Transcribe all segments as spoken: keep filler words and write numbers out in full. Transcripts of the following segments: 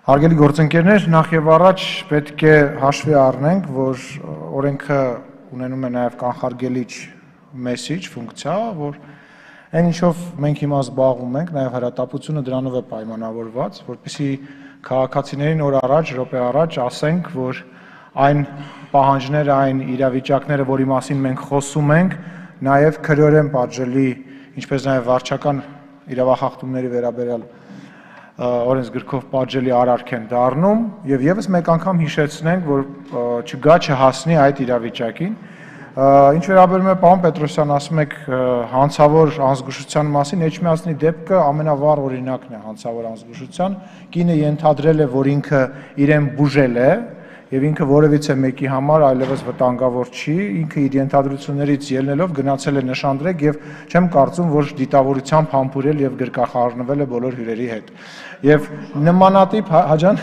Հարգելի գործընկերներ, նախ եւ առաջ պետք է հաշվի առնենք, որ օրենքը ունենում է նաեւ կանխարգելիչ մեսիջ ֆունկցիա, որ այն ինչով մենք հիմա զբաղվում ենք, նաեւ հրատապությունը դրանով է պայմանավորված, որպեսզի քաղաքացիներին օր առաջ, րոպե առաջ ասենք, որ այն պահանջները, այն իրավիճակները, որի մասին մենք խոսում ենք, նաեւ քրեորեն պատժելի, ինչպես նաեւ վարչական իրավախախտումների վերաբերյալ օրենսգրքով պատժելի արարք են դառնում եւ եւս մեկ անգամ հիշեցնենք, որ չգա չհասնի այդ իրավիճակին։ Ինչ վերաբերում է պարոն Պետրոսյան, ասում եք հանցավոր անզգուշության մասին, Էջմիածնի դեպքը ամենավառ օրինակն է հանցավոր անզգուշության, կինը ենթադրել է, որ ինքը իրեն բուժել է եւ ինքը որևիցե մեկի համար այլևս վտանգավոր չի, ինքը իր ենթադրություններից ելնելով գնացել է նշանդրեք եւ չեմ կարծում, որ դիտավորությամբ համբուրել եւ գրկախառնվել է բոլոր հյուրերի հետ։ Եվ նմանատիպ հաջան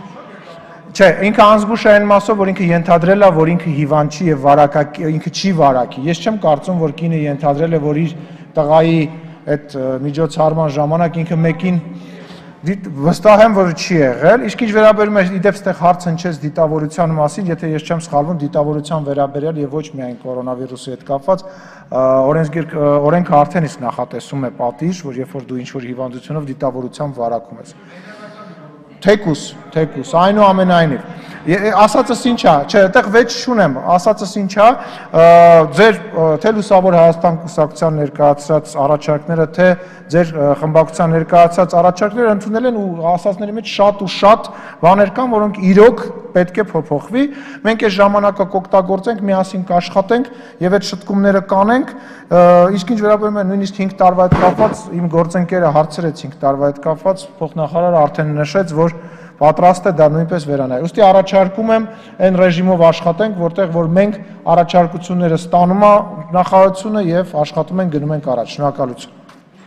Չէ, ինքը անզգուշ է այն մասով, որ ինքը ենթադրել է, որ ինքը հիվանդ չի եւ վարակակ, ինքը չի վարակի։ Ես չեմ կարծում, որ կինը ենթադրել է, որ իր տղայի այդ միջոցառման ժամանակ ինքը մեկին վստահ եմ, որ չի եղել, իսկ ինչ վերաբերում է իդեպ ստեղ հարց հնչեց դիտավորության մասին, եթե ես չեմ սխալվում, դիտավորության վերաբերյալ եւ ոչ միայն կորոնավիրուսի հետ կապված, օրենքը արդեն իսկ նախատեսում է պատիժ, որ երբ որ դու ինչ-որ հիվանդությունով դիտավորությամբ վարակում ես։ Թեկուս, թեկուս, այնուամենայնիվ։ Ասածս ինչ է, չէ, այդտեղ վեճ չունեմ, ասածս ինչ է, ձեր թե Լուսավոր Հայաստան կուսակցության ներկայացրած առաջարկները, թե ձեր խմբակցության ներկայացրած առաջարկները ընդունել են ու ասածների մեջ շատ ու շատ բաներ կան, որոնք իրոք պետք է փոփոխվի։ Մենք այս ժամանակը կօգտագործենք, միասին կաշխատենք եւ այդ շտկումները կանենք, իսկ ինչ վերաբերում է նույնիսկ հինգ տարվա հետ կապված, իմ գործընկերը հարցրեց հինգ տարվա հետ կապված, փոխնախարարը արդեն նշեց, որ պատրաստ է դա նույնպես վերանայել։ Ուստի առաջարկում եմ այն ռեժիմով աշխատենք, որտեղ որ մենք առաջարկությունները ստանում է նախարարությունը եւ աշխատում ենք գնում ենք առաջ։ Շնորհակալություն։